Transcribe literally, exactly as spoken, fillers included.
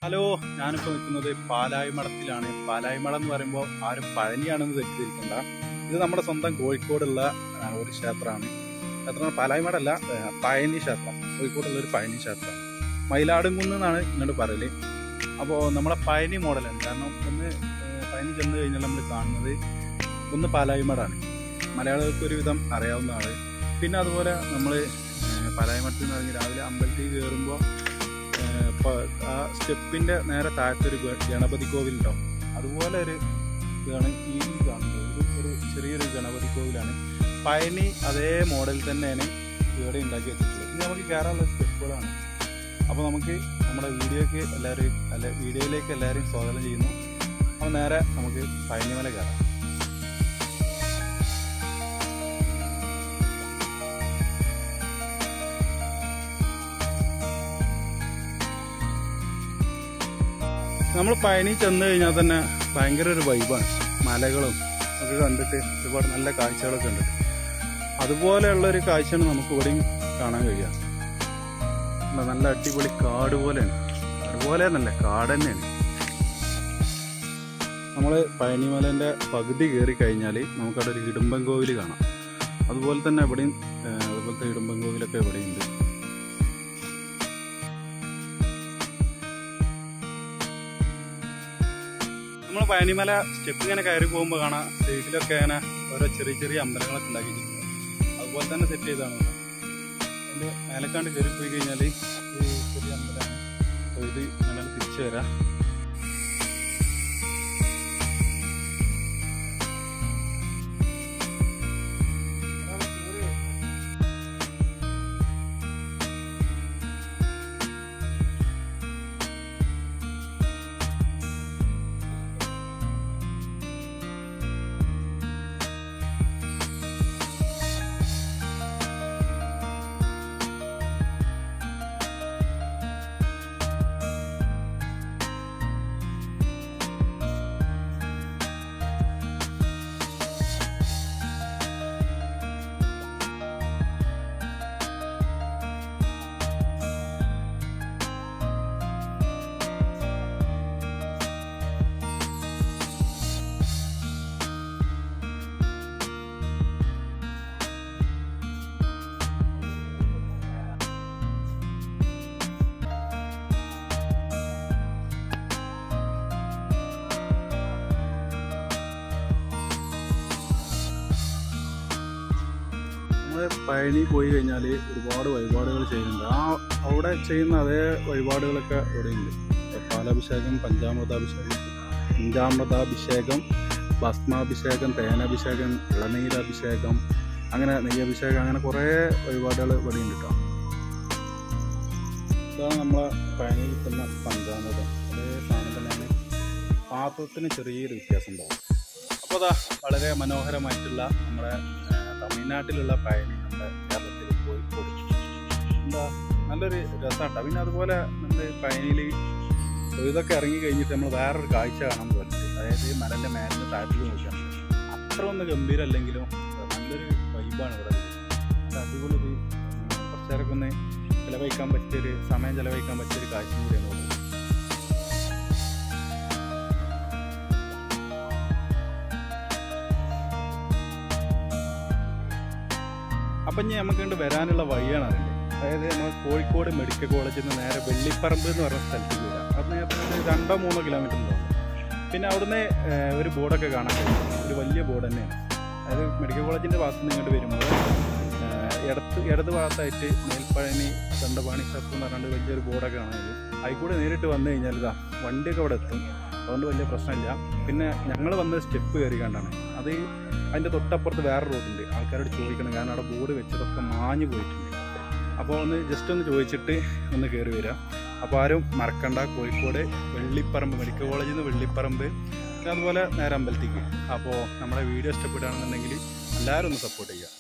Hello, ഞാനിപ്പോൾ നിൽക്കുന്നത് പാലായിമഠത്തിലാണ്. പാലായിമഠം എന്ന് പറയുമ്പോൾ ആരും പഴനിയാണെന്ന് തെറ്റിദ്ധരിക്കണ്ട. ഇത് നമ്മുടെ സ്വന്തം കോഴിക്കോടുള്ള ഒരു ക്ഷേത്രമാണ്. ക്ഷേത്രം പാലായിമഠമല്ല, പഴനി ക്ഷേത്രം. കോഴിക്കോടുള്ള ഒരു പഴനി ക്ഷേത്രം. മയിലാടുംകുന്ന് എന്നാണ് ഇങ്ങോട്ട് പറയല്. അപ്പോൾ നമ്മളെ പഴനി മോഡലാണ്. കാരണം ഒന്ന് പഴനി ചെന്ന് കഴിഞ്ഞാൽ നമ്മൾ കാണുന്നത് ഒന്ന് പാലായിമഠമാണ്. മലയാളികൾക്ക് ഒരുവിധം അറിയാവുന്നതാണ്. പിന്നെ അതുപോലെ നമ്മൾ പാലായിമഠത്തിൽ നിന്ന് ഇറങ്ങി രാവിലെ അമ്പലത്തിൽ കയറുമ്പോൾ ആ സ്റ്റെപ്പിൻ്റെ നേരെ താഴത്തൊരു ഗണപതി കോവിലുണ്ടാവും. അതുപോലെ ഒരു ഇതാണ് ഈ കാണുന്നത്. ഒരു ചെറിയൊരു ഗണപതി കോവിലാണ്. പഴനി അതേ മോഡൽ തന്നെയാണ് ഇവിടെ ഉണ്ടാക്കി വെച്ചിട്ടുള്ളത്. ഇനി നമുക്ക് കയറാനുള്ള സ്റ്റെപ്പുകളാണ്. അപ്പോൾ നമുക്ക് നമ്മുടെ വീഡിയോക്ക് എല്ലാവരും അല്ല വീഡിയോയിലേക്ക് എല്ലാവരും സ്വാഗതം ചെയ്യുന്നു. അപ്പോൾ നേരെ നമുക്ക് പഴനിമല കയറാം. നമ്മൾ പഴനി ചെന്ന് കഴിഞ്ഞാൽ തന്നെ ഭയങ്കര ഒരു വൈബാണ്. മലകളും ഒക്കെ കണ്ടിട്ട് ഒരുപാട് നല്ല കാഴ്ചകളൊക്കെ ഉണ്ട്. അതുപോലെയുള്ളൊരു കാഴ്ചയാണ് നമുക്ക് ഇവിടെയും കാണാൻ കഴിയുക. നല്ല അടിപൊളി കാട് പോലെയാണ്. അതുപോലെ നല്ല കാട് തന്നെയാണ്. നമ്മൾ പഴനിമലേൻ്റെ പകുതി കയറി കഴിഞ്ഞാൽ നമുക്കവിടെ ഒരു ഇടുമ്പൻ കോവിൽ കാണാം. അതുപോലെ തന്നെ ഇവിടെയും അതുപോലത്തെ ഇടുമ്പൻ കോവിലൊക്കെ ഇവിടെയുണ്ട്. നമ്മൾ പഴനിമല സ്റ്റെപ്പ് ഇങ്ങനെ കയറി പോകുമ്പോൾ കാണാം സൈഡിലൊക്കെ ഇങ്ങനെ ഓരോ ചെറിയ ചെറിയ അമ്പലങ്ങളൊക്കെ ഉണ്ടാക്കിയിട്ടുണ്ട്. അതുപോലെ തന്നെ സെറ്റ് ചെയ്താണ്. അതിൻ്റെ മേലക്കാണ്ട് കയറി പോയി കഴിഞ്ഞാൽ ഈ ചെറിയ അമ്പലമാണ്. അപ്പോൾ ഇത് ഞങ്ങൾ തിരിച്ചു വരാം. പഴനി പോയി കഴിഞ്ഞാൽ ഒരുപാട് വഴിപാടുകൾ ചെയ്യുന്നുണ്ട്. ആ അവിടെ ചെയ്യുന്ന അതേ വഴിപാടുകളൊക്കെ ഇവിടെയുണ്ട്. പാലാഭിഷേകം, പഞ്ചാമൃതാഭിഷേകം, പഞ്ചാമൃതാഭിഷേകം, ഭസ്മാഭിഷേകം, തേനാഭിഷേകം, ഇളനീരഭിഷേകം, അങ്ങനെ നെയ്യഭിഷേകം, അങ്ങനെ കുറേ വഴിപാടുകൾ ഇവിടെയുണ്ട് കേട്ടോ. ഇതാണ് നമ്മളെ പഴനിയിൽ കിട്ടുന്ന പഞ്ചാമൃതം. അതേ സാധനം തന്നെയാണ്. പാത്രത്തിന് ചെറിയൊരു വ്യത്യാസം ഉണ്ടാവും. അപ്പോൾ അതാ വളരെ മനോഹരമായിട്ടുള്ള നമ്മുടെ തമിഴ്നാട്ടിലുള്ള പഴനി നമ്മുടെ കേരളത്തിൽ കോഴിക്കോട് എന്താ നല്ലൊരു രസമാണ്. പിന്നെ അതുപോലെ നമ്മൾ പഴനിയിൽ ഇതൊക്കെ ഇറങ്ങി കഴിഞ്ഞിട്ട് നമ്മൾ വേറൊരു കാഴ്ച കാണാൻ പറ്റും. അതായത് മലൻ്റെ മേലിൻ്റെ താഴത്തേക്ക് നോക്കിയാണ്. അത്ര ഒന്ന് ഗംഭീരമല്ലെങ്കിലും നല്ലൊരു വൈബാണ് ഇവിടെ. അടിപൊളി ഒരു കുറച്ച് നേരമൊക്കെ ഒന്ന് ചിലവഴിക്കാൻ പറ്റിയൊരു സമയം ചിലവഴിക്കാൻ പറ്റിയൊരു കാഴ്ച കൂടിയാണ് ഇവിടെ. അപ്പം ഇനി നമുക്ക് കൊണ്ട് വരാനുള്ള വഴിയാണ് അറിയേണ്ടത്. അതായത് നമ്മൾ കോഴിക്കോട് മെഡിക്കൽ കോളേജിൽ നിന്ന് നേരെ വെള്ളിപ്പറമ്പ് എന്ന് പറഞ്ഞ സ്ഥലത്തേക്ക് വരാം. അത് നേരത്തെ രണ്ടോ മൂന്നോ കിലോമീറ്റർ ഉണ്ടാവും. പിന്നെ അവിടുന്ന് ഒരു ബോർഡൊക്കെ കാണാൻ കഴിയും. ഒരു വലിയ ബോർഡ് തന്നെയാണ്. അതായത് മെഡിക്കൽ കോളേജിൻ്റെ ഭാഗത്ത് നിന്ന് ഇങ്ങോട്ട് വരുമ്പോൾ ഇടത്ത് ഇടത് ഭാഗത്തായിട്ട് മേൽപ്പഴനി ദണ്ഡപാണി ക്ഷേത്രം എന്ന് പറഞ്ഞാൽ വലിയൊരു ബോർഡൊക്കെ കാണാൻ കഴിയും. അതിൽക്കൂടെ നേരിട്ട് വന്നു കഴിഞ്ഞാൽ ഇതാ വണ്ടിയൊക്കെ അവിടെ എത്തും. അതുകൊണ്ട് വലിയ പ്രശ്നമില്ല. പിന്നെ ഞങ്ങൾ വന്നത് സ്റ്റെപ്പ് കയറി കണ്ടാണ്. അത് അതിൻ്റെ തൊട്ടപ്പുറത്ത് വേറെ റോഡുണ്ട്. ആൾക്കാരോട് ചോദിക്കണം, കാരണം അവിടെ ബോർഡ് വെച്ചതൊക്കെ മാഞ്ഞു പോയിട്ടുണ്ട്. അപ്പോൾ ഒന്ന് ജസ്റ്റ് ഒന്ന് ചോദിച്ചിട്ട് ഒന്ന് കയറി വരാം. അപ്പോൾ ആരും മറക്കണ്ട, കോഴിക്കോട് വെള്ളിപ്പറമ്പ് മെഡിക്കൽ കോളേജിൽ നിന്ന് വെള്ളിപ്പറമ്പ്, അതുപോലെ നേരെ അമ്പലത്തേക്ക്. അപ്പോൾ നമ്മുടെ വീഡിയോ ഇഷ്ടപ്പെടുകയാണെന്നുണ്ടെങ്കിൽ എല്ലാവരും ഒന്ന് സപ്പോർട്ട് ചെയ്യുക.